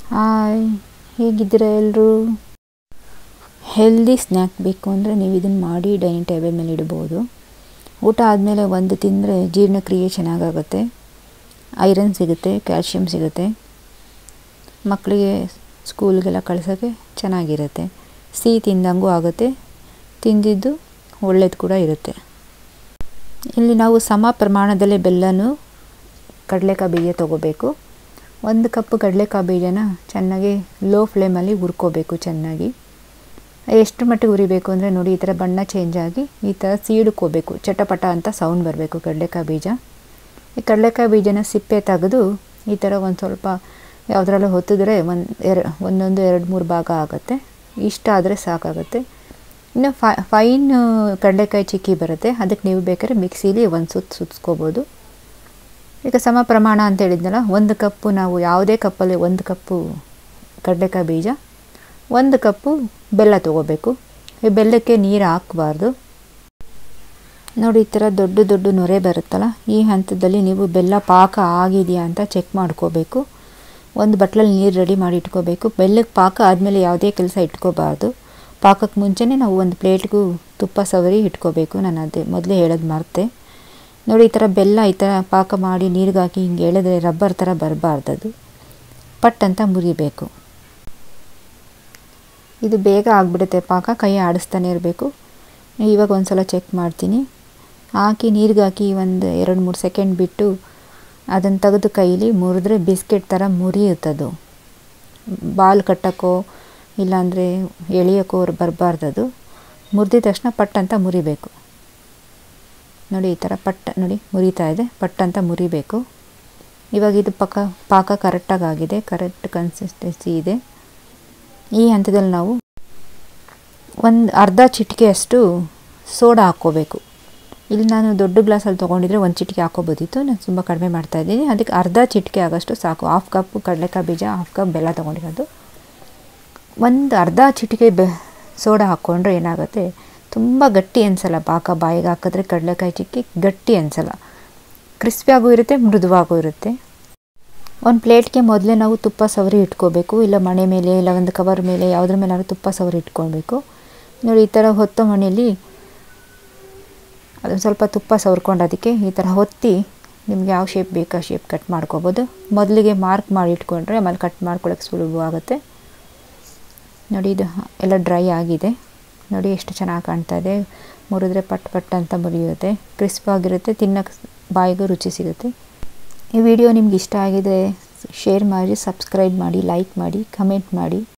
Hi, ಹೇಗಿದ್ದೀರಾ ಎಲ್ಲರೂ? Healthy snack ಬೇಕು ಅಂದರೆ ನೀವು ಇದನ್ನು ಮಾಡಿ ಡೈನಿಂಗ್ ಟೇಬಲ್ ಮೇಲೆ ಇಡ್ಬೋದು. ಊಟ ಆದಮೇಲೆ ಒಂದು ತಿಂದರೆ ಜೀರ್ಣಕ್ರಿಯೆ ಚೆನ್ನಾಗಾಗುತ್ತೆ, ಐರನ್ ಸಿಗುತ್ತೆ, ಕ್ಯಾಲ್ಶಿಯಂ ಸಿಗುತ್ತೆ, ಮಕ್ಕಳಿಗೆ ಸ್ಕೂಲ್ಗೆಲ್ಲ ಕಳ್ಸೋಕ್ಕೆ ಚೆನ್ನಾಗಿರುತ್ತೆ, ಸಿಹಿ ತಿಂದಂಗೂ ಆಗುತ್ತೆ, ತಿಂದಿದ್ದು ಒಳ್ಳೇದು ಕೂಡ ಇರುತ್ತೆ. ಇಲ್ಲಿ ನಾವು ಸಮ ಪ್ರಮಾಣದಲ್ಲಿ ಬೆಲ್ಲನೂ ಕಡಲೆಕಾಯಿ ಬೀಜ ತೊಗೋಬೇಕು. 1 ಕಪ್ ಕಡಲೆಕಾಯಿ ಬೀಜನ ಚೆನ್ನಾಗಿ ಲೋ ಫ್ಲೇಮಲ್ಲಿ ಹುರ್ಕೋಬೇಕು. ಚೆನ್ನಾಗಿ ಎಷ್ಟು ಮಟ್ಟಿಗೆ ಹುರಿಬೇಕು ಅಂದರೆ ನೋಡಿ, ಈ ಥರ ಬಣ್ಣ ಚೇಂಜ್ ಆಗಿ ಈ ಥರ ಸೀಡ್ಕೋಬೇಕು, ಚಟಪಟ ಅಂತ ಸೌಂಡ್ ಬರಬೇಕು ಕಡಲೆಕಾಯಿ ಬೀಜ. ಈ ಕಡಲೆಕಾಯಿ ಬೀಜನ ಸಿಪ್ಪೆ ತೆಗೆದು ಈ ಥರ ಒಂದು ಸ್ವಲ್ಪ ಯಾವುದ್ರಲ್ಲೂ ಹೊತ್ತಿದ್ರೆ ಒಂದೊಂದು 2-3 ಭಾಗ ಆಗುತ್ತೆ. ಇಷ್ಟ ಆದರೆ ಸಾಕಾಗುತ್ತೆ. ಇನ್ನು ಫೈನ್ ಕಡಲೆಕಾಯಿ ಚಿಕ್ಕಿ ಬರುತ್ತೆ, ಅದಕ್ಕೆ ನೀವು ಬೇಕಾದ್ರೆ ಮಿಕ್ಸಿಲಿ ಒಂದು ಸುತ್ತಿಸ್ಕೋಬೋದು. ಈಗ ಸಮ ಪ್ರಮಾಣ ಅಂತ ಹೇಳಿದ್ನಲ್ಲ, 1 ಕಪ್ಪು ನಾವು ಯಾವುದೇ ಕಪ್ಪಲ್ಲಿ 1 ಕಪ್ಪು ಕಡಲೆಕಾಯಿ ಬೀಜ, 1 ಕಪ್ಪು ಬೆಲ್ಲ ತೊಗೋಬೇಕು. ಈ ಬೆಲ್ಲಕ್ಕೆ ನೀರು ಹಾಕಬಾರ್ದು. ನೋಡಿ, ಈ ಥರ ದೊಡ್ಡ ದೊಡ್ಡ ನೊರೆ ಬರುತ್ತಲ್ಲ, ಈ ಹಂತದಲ್ಲಿ ನೀವು ಬೆಲ್ಲ ಪಾಕ ಆಗಿದೆಯಾ ಅಂತ ಚೆಕ್ ಮಾಡ್ಕೋಬೇಕು. ಒಂದು ಬಟ್ಲಲ್ಲಿ ನೀರು ರೆಡಿ ಮಾಡಿ ಇಟ್ಕೋಬೇಕು. ಬೆಲ್ಲಕ್ಕೆ ಪಾಕ ಆದಮೇಲೆ ಯಾವುದೇ ಕೆಲಸ ಇಟ್ಕೋಬಾರ್ದು. ಪಾಕಕ್ಕೆ ಮುಂಚೆನೇ ನಾವು ಒಂದು ಪ್ಲೇಟ್ಗೂ ತುಪ್ಪ ಸವರಿ ಇಟ್ಕೋಬೇಕು. ನಾನು ಅದೇ ಮೊದಲೇ ಹೇಳೋದು ಮರೆತೆ. ನೋಡಿ, ಈ ಥರ ಬೆಲ್ಲ ಈ ಥರ ಪಾಕ ಮಾಡಿ ನೀರಿಗೆ ಹಾಕಿ ಹಿಂಗೆ ಎಳೆದ್ರೆ ರಬ್ಬರ್ ಥರ ಬರಬಾರ್ದದು, ಪಟ್ ಅಂತ ಮುರಿಬೇಕು. ಇದು ಬೇಗ ಆಗಿಬಿಡುತ್ತೆ ಪಾಕ, ಕೈ ಆಡಿಸ್ತಾನೆ ಇರಬೇಕು. ಇವಾಗ ಒಂದು ಸಲ ಚೆಕ್ ಮಾಡ್ತೀನಿ. ಹಾಕಿ ನೀರಿಗೆ ಹಾಕಿ ಒಂದು 2-3 ಸೆಕೆಂಡ್ ಬಿಟ್ಟು ಅದನ್ನು ತೆಗೆದು ಕೈಲಿ ಮುರಿದ್ರೆ ಬಿಸ್ಕೆಟ್ ಥರ ಮುರಿಯುತ್ತದು. ಬಾಲ್ ಕಟ್ಟೋಕ್ಕೋ ಇಲ್ಲಾಂದರೆ ಎಳೆಯೋಕ್ಕೋ ಬರಬಾರ್ದದು. ಮುರಿದ ತಕ್ಷಣ ಪಟ್ ಅಂತ ಮುರಿಬೇಕು. ನೋಡಿ, ಈ ಥರ ನೋಡಿ ಮುರಿತಾ ಇದೆ, ಪಟ್ ಅಂತ ಮುರಿಬೇಕು. ಇವಾಗ ಇದು ಪಾಕ ಕರೆಕ್ಟಾಗಿ ಆಗಿದೆ, ಕರೆಕ್ಟ್ ಕನ್ಸಿಸ್ಟೆನ್ಸಿ ಇದೆ. ಈ ಹಂತದಲ್ಲಿ ನಾವು ಒಂದು ಅರ್ಧ ಚಿಟಿಕೆಯಷ್ಟು ಸೋಡಾ ಹಾಕ್ಕೋಬೇಕು. ಇಲ್ಲಿ ನಾನು ದೊಡ್ಡ ಗ್ಲಾಸಲ್ಲಿ ತೊಗೊಂಡಿದ್ರೆ 1 ಚಿಟಿಕೆ ಹಾಕ್ಕೋಬೋದಿತ್ತು, ನಾನು ತುಂಬ ಕಡಿಮೆ ಮಾಡ್ತಾಯಿದ್ದೀನಿ. ಅದಕ್ಕೆ ಅರ್ಧ ಚಿಟಿಕೆ ಆಗೋಷ್ಟು ಸಾಕು. 1/2 ಕಪ್ ಕಡಲೆಕಾಯಿ ಬೀಜ, 1/2 ಕಪ್ ಬೆಲ್ಲ ತೊಗೊಂಡಿರೋದು. ಒಂದು ಅರ್ಧ ಚಿಟಿಕೆ ಸೋಡಾ ಹಾಕ್ಕೊಂಡ್ರೆ ಏನಾಗುತ್ತೆ, ತುಂಬ ಗಟ್ಟಿ ಅನಿಸಲ್ಲ. ಪಾಕ ಬಾಯಿಗೆ ಹಾಕಿದ್ರೆ ಕಡಲೆಕಾಯಿ ಚಿಕ್ಕಿ ಗಟ್ಟಿ ಅನಿಸಲ್ಲ, ಕ್ರಿಸ್ಪಿಯಾಗೂ ಇರುತ್ತೆ, ಮೃದುವಾಗೂ ಇರುತ್ತೆ. ಒಂದು ಪ್ಲೇಟ್ಗೆ ಮೊದಲೇ ನಾವು ತುಪ್ಪ ಸವರಿ ಇಟ್ಕೋಬೇಕು. ಇಲ್ಲ ಮಣೆ ಮೇಲೆ ಇಲ್ಲ ಒಂದು ಕವರ್ ಮೇಲೆ ಯಾವುದ್ರ ಮೇಲಾದ್ರೂ ತುಪ್ಪ ಸವರಿ ಇಟ್ಕೊಳ್ಬೇಕು. ನೋಡಿ, ಈ ಥರ ಹೊತ್ತೋ ಮಣೆಯಲ್ಲಿ ಅದೊಂದು ಸ್ವಲ್ಪ ತುಪ್ಪ ಸವರ್ಕೊಂಡು ಅದಕ್ಕೆ ಈ ಥರ ಹೊತ್ತಿ ನಿಮ್ಗೆ ಯಾವ ಶೇಪ್ ಬೇಕು ಆ ಶೇಪ್ ಕಟ್ ಮಾಡ್ಕೋಬೋದು. ಮೊದಲಿಗೆ ಮಾರ್ಕ್ ಮಾಡಿ ಇಟ್ಕೊಂಡ್ರೆ ಆಮೇಲೆ ಕಟ್ ಮಾಡ್ಕೊಳ್ಳೋಕ್ಕೆ ಸುಲಭವಾಗುತ್ತೆ. ನೋಡಿ, ಇದು ಎಲ್ಲ ಡ್ರೈ ಆಗಿದೆ. ನೋಡಿ ಎಷ್ಟು ಚೆನ್ನಾಗಿ ಕಾಣ್ತಾ ಇದೆ. ಮುರಿದ್ರೆ ಪಟ್ ಪಟ್ ಅಂತ ಮುರಿಯುತ್ತೆ, ಕ್ರಿಸ್ಪಾಗಿರುತ್ತೆ, ತಿನ್ನೋಕ್ಕೆ ಬಾಯಿಗೂ ರುಚಿ ಸಿಗುತ್ತೆ. ಈ ವಿಡಿಯೋ ನಿಮ್ಗೆ ಇಷ್ಟ ಆಗಿದೆ ಶೇರ್ ಮಾಡಿ, ಸಬ್ಸ್ಕ್ರೈಬ್ ಮಾಡಿ, ಲೈಕ್ ಮಾಡಿ, ಕಮೆಂಟ್ ಮಾಡಿ.